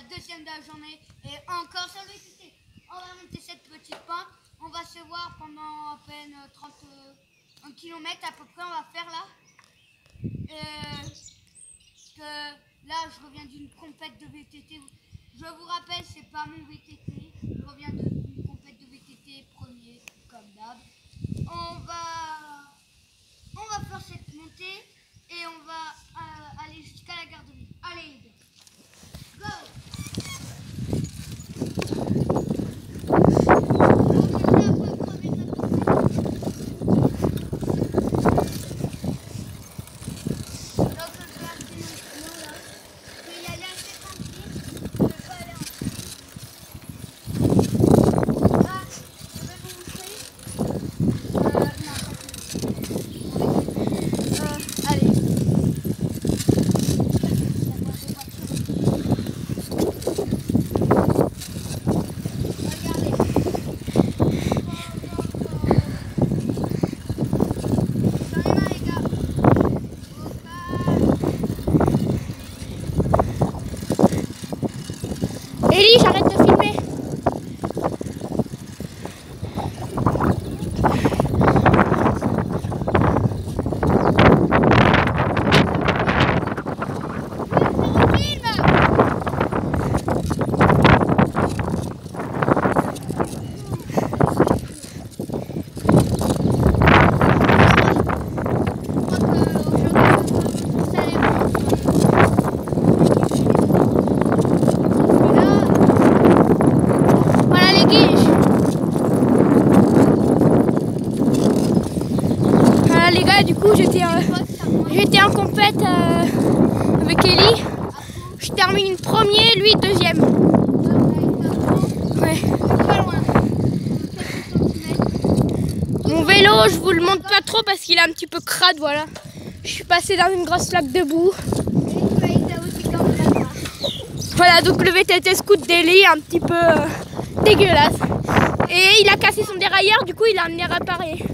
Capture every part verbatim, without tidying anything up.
deuxième de la journée et encore sur le V T T. On va monter cette petite pente. On va se voir pendant à peine trente kilomètres à peu près. On va faire là. Euh, que là, je reviens d'une compète de V T T. Je vous rappelle, c'est pas mon V T T. Je reviens d'une compète de V T T premier, comme d'hab. On va, on va faire cette montée et on va euh, aller jusqu'à la garderie. Allez, les gars. Go! Ellie, j'arrête de filmer. Les gars, du coup j'étais euh, j'étais en compète euh, avec Ellie. Je termine premier, lui deuxième. Ouais. Mon vélo, je vous le montre pas trop parce qu'il est un petit peu crade, voilà. Je suis passée dans une grosse flaque de boue. Voilà, donc le V T T Scoot d'Ellie, un petit peu euh, dégueulasse. Et il a cassé son dérailleur, du coup il a amené réparer.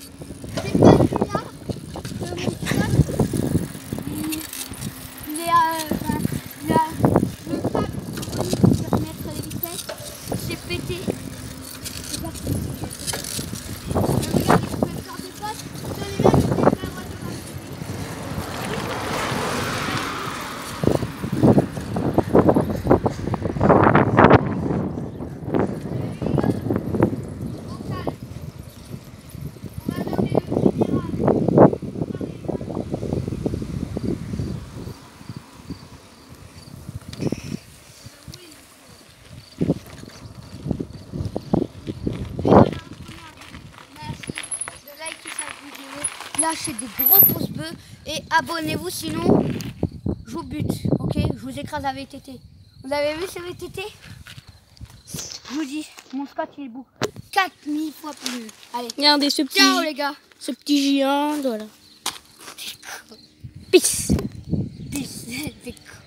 Lâchez des gros pouces bleus et abonnez-vous, sinon je vous bute, ok? Je vous écrase à V T T. Vous avez vu ce V T T? Je vous dis, mon Scott il est beau. quatre mille fois plus. Allez, regardez ce petit, ciao les gars. Ce petit géant, voilà. Peace. Peace.